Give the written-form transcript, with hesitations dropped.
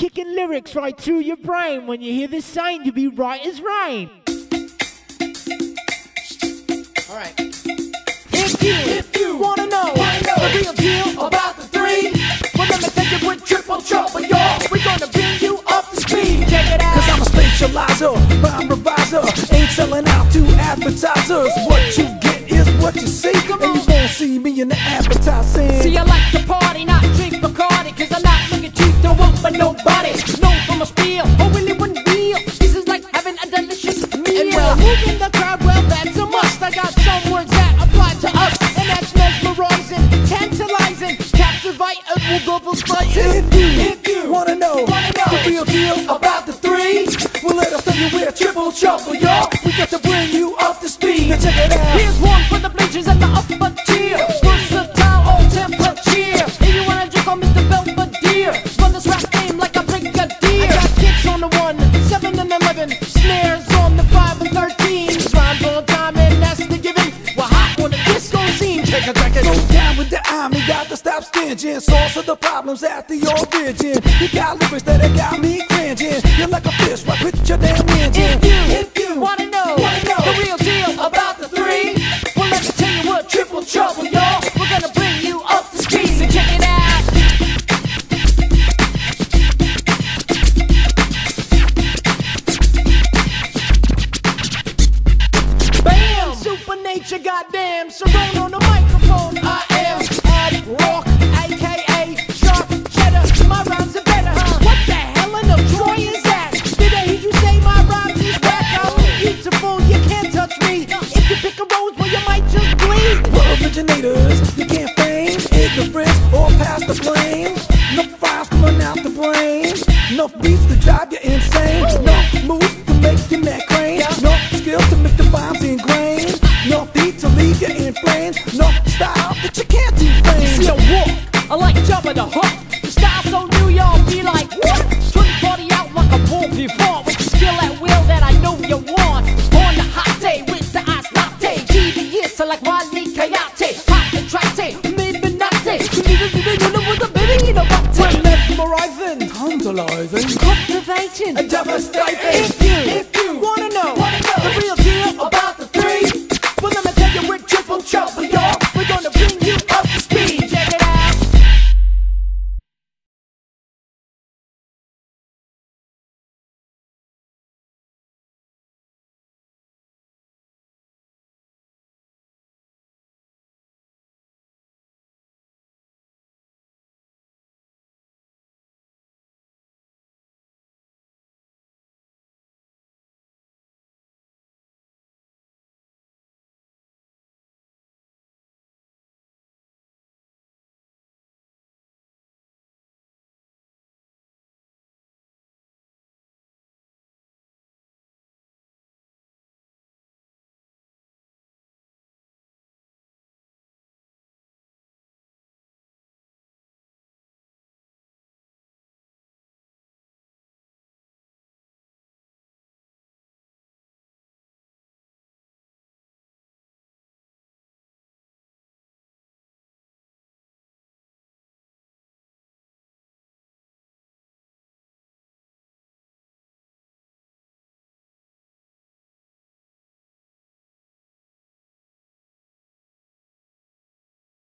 kicking lyrics right through your brain. When you hear this sign, you'll be right as rain. Alright. If you wanna know the real deal about the three, well, let me take it with triple trouble, y'all. We're gonna bring you up to speed. Check it out. Cause I'm a specializer, rhyme reviser. Ain't selling out to advertisers. What you get is what you see. And you won't see me in the advertising. See, I like to party, not drink Bacardi. Cause I'm not looking cheap, don't work for nobody. Known for my spiel, oh really one deal. This is like having a delicious meal. And well, moving the crowd, well, that's a must. I got some words that apply to us, and that's mesmerizing, tantalizing, captivating, will go for spices. If you wanna know the real deal about the three, well, let us tell you we're triple trouble, y'all. We got to bring you up to speed. Now check it out. Here's one for the bleachers and the upper tier. Versatile, all temperature. If you wanna drink on Mr. Belvedere, run this rap game like a brigadier. I got kicks on the 1, 7 and 11, snares on the 5 and 13. Rhymes on time and that's the given. We're hot on the disco scene. Check it. Go down with the army, got to stop stinging. Source of the problems at the origin. You got lyrics that got me cringing. You're like a fish, right with your damn engine. If you wanna know the real deal about the three, well, let me tell you what triple trouble, y'all. We're gonna bring you up to speed, so check it out. Bam! Super nature, goddamn. Surround on the microphone. I am Ad Rock, aka Sharp Cheddar. My rhymes are better, huh? What the hell in the joy is that? Did I hear you say my rhymes is whack? I'm beautiful, you can't touch me. If you pick a rose, well, you might just bleed. We're originators, you can't feign ignorance or pass the blame. No files coming out the brain. No beats to drive you insane. No moves to make your neck crane. No skills to make the rhymes ingrained. No beat to leave you in flames. No style that you can't defame. See a walk, I like jumping the hook. The style so new, y'all be like, what? Turn the party out like a bull before. With the skill at will that I know you want. On the hot day with the ice latte. GBS, I like Wally Coyote. Hot and tractate, maybe not day. With the baby in a butt. We're mesmerizing, tantalizing, Captivating and devastating. If you wanna know